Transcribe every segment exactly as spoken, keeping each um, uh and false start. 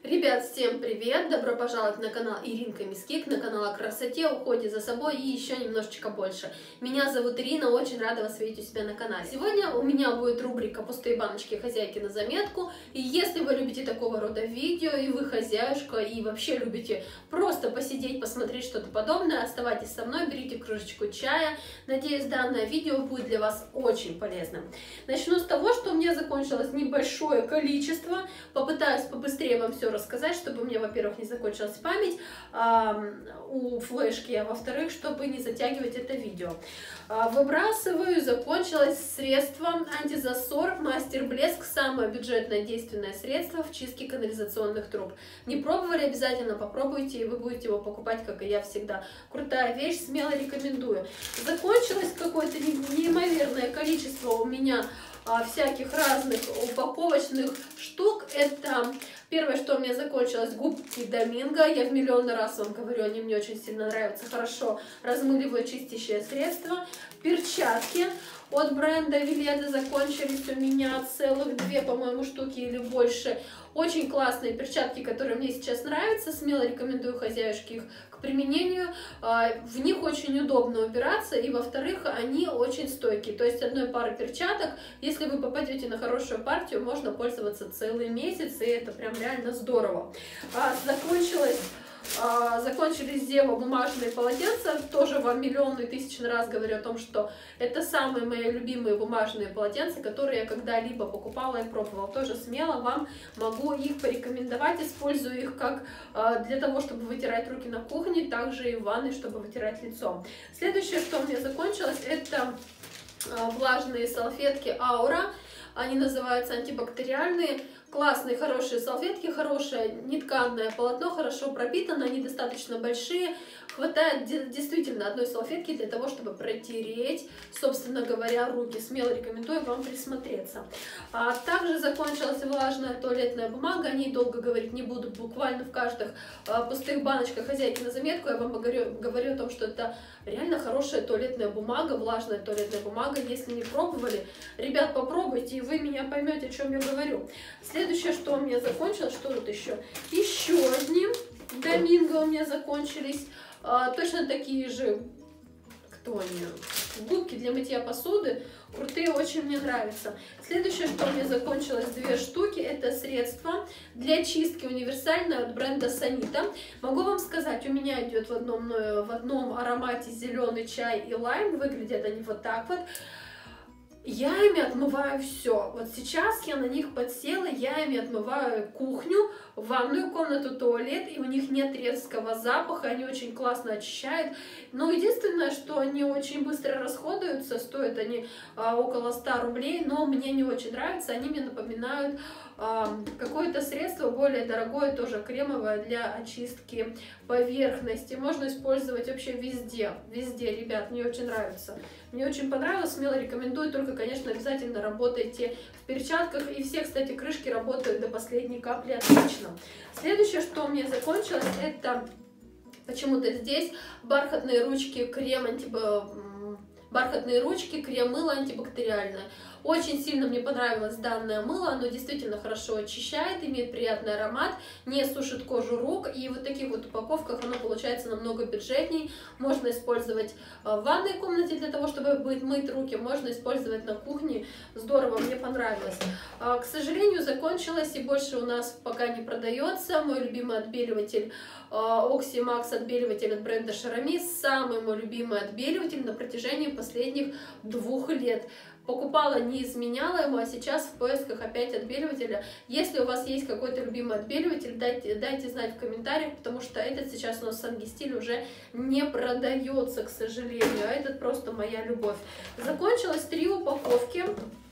Ребят, всем привет! Добро пожаловать на канал Иринка Мискик, на канал о красоте, уходе за собой и еще немножечко больше. Меня зовут Ирина, очень рада вас видеть у себя на канале. Сегодня у меня будет рубрика «Пустые баночки хозяйки на заметку». И если вы любите такого рода видео, и вы хозяюшка, и вообще любите просто посидеть, посмотреть что-то подобное, оставайтесь со мной, берите кружечку чая. Надеюсь, данное видео будет для вас очень полезным. Начну с того, что у меня закончилось небольшое количество. Попытаюсь побыстрее вам все рассказать, чтобы у меня, во-первых, не закончилась память э, у флешки, а во-вторых, чтобы не затягивать это видео. Э, выбрасываю, закончилось средство антизасор Мастер Блеск, самое бюджетное действенное средство в чистке канализационных труб. Не пробовали, обязательно попробуйте, и вы будете его покупать, как и я всегда. Крутая вещь, смело рекомендую. Закончилось какое-то неимоверное количество у меня всяких разных упаковочных штук. Это первое, что у меня закончилось, губки Доминго. Я в миллион раз вам говорю, они мне очень сильно нравятся. Хорошо размыливают, чистящее средство. Перчатки от бренда Веледа закончились у меня целых две, по-моему, штуки или больше. Очень классные перчатки, которые мне сейчас нравятся. Смело рекомендую хозяюшке их к применению. В них очень удобно убираться, и во-вторых, они очень стойкие. То есть одной пары перчаток, если вы попадете на хорошую партию, можно пользоваться целый месяц, и это прям реально здорово. Закончилось... Закончились Зева бумажные полотенца. Тоже вам миллион и тысячный раз говорю о том, что это самые мои любимые бумажные полотенца, которые я когда-либо покупала и пробовала. Тоже смело вам могу их порекомендовать. Использую их как для того, чтобы вытирать руки на кухне, также и в ванной, чтобы вытирать лицо. Следующее, что у меня закончилось, это влажные салфетки Аура. Они называются антибактериальные. Классные, хорошие салфетки, хорошее нетканное полотно, хорошо пропитано, они достаточно большие. Хватает действительно одной салфетки для того, чтобы протереть, собственно говоря, руки. Смело рекомендую вам присмотреться. А также закончилась влажная туалетная бумага. О ней долго говорить не буду. Буквально в каждых а, пустых баночках хозяйки на заметку я вам говорю, говорю о том, что это реально хорошая туалетная бумага, влажная туалетная бумага. Если не пробовали, ребят, попробуйте, и вы меня поймете, о чем я говорю. Следующее, что у меня закончилось, что тут еще? Еще одни Доминго у меня закончились. А, точно такие же, кто они? Губки для мытья посуды. Крутые, очень мне нравятся. Следующее, что у меня закончилось, две штуки, это средство для чистки универсальное от бренда Санита. Могу вам сказать, у меня идет в одном, в одном аромате зеленый чай и лайм. Выглядят они вот так вот. Я ими отмываю все. Вот сейчас я на них подсела, я ими отмываю кухню, ванную комнату, туалет, и у них нет резкого запаха, они очень классно очищают. Но единственное, что они очень быстро расходуются, стоят они а, около ста рублей, но мне не очень нравятся, они мне напоминают а, какое-то средство более дорогое, тоже кремовое, для очистки поверхности. Можно использовать вообще везде, везде, ребят, мне очень нравится. Мне очень понравилось, смело рекомендую, только, конечно, обязательно работайте в перчатках. И все, кстати, крышки работают до последней капли отлично. Следующее, что у меня закончилось, это почему-то здесь бархатные ручки, крем антиб... бархатные ручки, крем-мыло антибактериальное. Очень сильно мне понравилось данное мыло, оно действительно хорошо очищает, имеет приятный аромат, не сушит кожу рук, и в вот таких вот упаковках оно получается намного бюджетней. Можно использовать в ванной комнате для того, чтобы быть мыть руки, можно использовать на кухне. Здорово, мне понравилось. К сожалению, закончилось и больше у нас пока не продается. Мой любимый отбеливатель Oxy Max, отбеливатель от бренда Шарамис, самый мой любимый отбеливатель на протяжении последних двух лет. Покупала, не изменяла ему, а сейчас в поисках опять отбеливателя. Если у вас есть какой-то любимый отбеливатель, дайте, дайте знать в комментариях, потому что этот сейчас у нас в Сангистиле уже не продается, к сожалению, а этот просто моя любовь. Закончилось три упаковки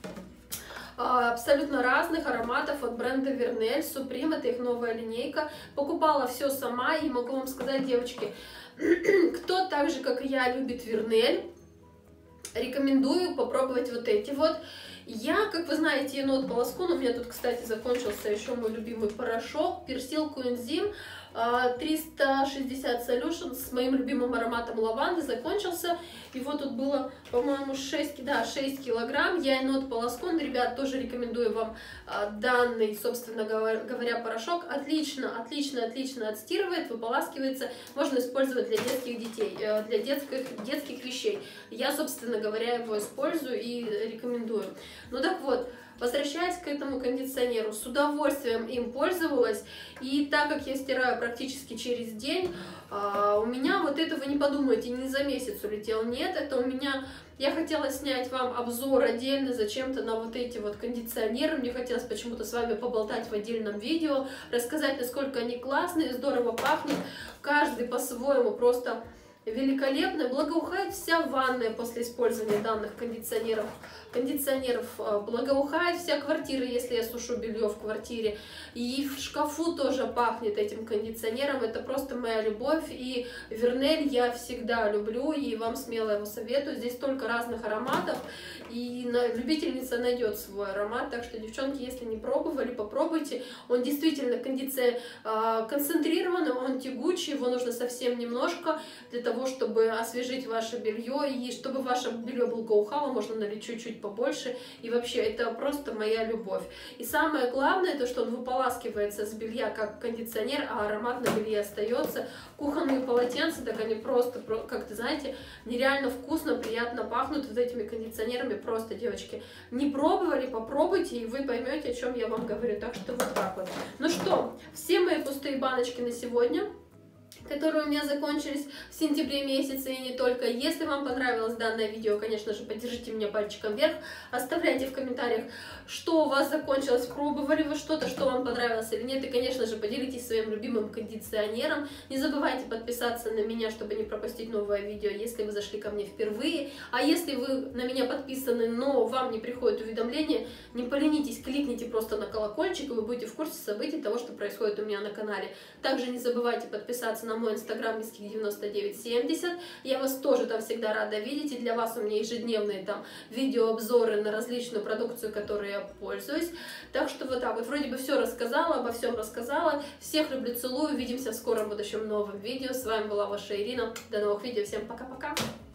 абсолютно разных ароматов от бренда Vernelle Supreme, это их новая линейка. Покупала все сама, и могу вам сказать, девочки, кто так же, как и я, любит Vernelle, рекомендую попробовать вот эти вот. Я, как вы знаете, енот полоскун. У меня тут, кстати, закончился еще мой любимый порошок Персил Куинзим. триста шестьдесят Solution с моим любимым ароматом лаванды закончился. Его тут было, по-моему, шесть, да, шесть килограмм. Я Енот Полоскон, ребят, тоже рекомендую вам данный, собственно говоря, порошок. Отлично, отлично, отлично отстирывает, выполаскивается. Можно использовать для детских детей, для детских, детских вещей. Я, собственно говоря, его использую и рекомендую. Ну так вот, возвращаясь к этому кондиционеру, с удовольствием им пользовалась, и так как я стираю практически через день, у меня вот это, вы не подумайте, не за месяц улетел, нет, это у меня, я хотела снять вам обзор отдельно зачем-то на вот эти вот кондиционеры, мне хотелось почему-то с вами поболтать в отдельном видео, рассказать, насколько они классные, здорово пахнут, каждый по-своему просто великолепно, благоухает вся ванная после использования данных кондиционеров. Кондиционеров благоухает вся квартира, если я сушу белье в квартире. И в шкафу тоже пахнет этим кондиционером. Это просто моя любовь. И Вернель я всегда люблю, и вам смело его советую. Здесь столько разных ароматов, и любительница найдет свой аромат. Так что, девчонки, если не пробовали, попробуйте. Он действительно кондиция... концентрированный, он тягучий, его нужно совсем немножко для того, чтобы освежить ваше белье, и чтобы ваше белье благоухало, можно налить чуть-чуть побольше, и вообще это просто моя любовь. И самое главное, то что он выполаскивается с белья как кондиционер, а аромат на белье остается. Кухонные полотенца, так они просто, как-то, знаете, нереально вкусно, приятно пахнут вот этими кондиционерами, просто, девочки, не пробовали, попробуйте, и вы поймете, о чем я вам говорю. Так что вот так вот. Ну что, все мои пустые баночки на сегодня, которые у меня закончились в сентябре месяце, и не только. Если вам понравилось данное видео, конечно же, поддержите меня пальчиком вверх, оставляйте в комментариях, что у вас закончилось, пробовали вы что-то, что вам понравилось или нет, и, конечно же, поделитесь своим любимым кондиционером. Не забывайте подписаться на меня, чтобы не пропустить новое видео, если вы зашли ко мне впервые, а если вы на меня подписаны, но вам не приходит уведомление, не поленитесь, кликните просто на колокольчик, и вы будете в курсе событий того, что происходит у меня на канале. Также не забывайте подписаться на мой инстаграм мискик девяносто девять семьдесят, я вас тоже там всегда рада видеть, и для вас у меня ежедневные там видеообзоры на различную продукцию, которой я пользуюсь. Так что вот так вот, вроде бы все рассказала, обо всем рассказала. Всех люблю, целую, увидимся в скором будущем новом видео. С вами была ваша Ирина, до новых видео, всем пока-пока.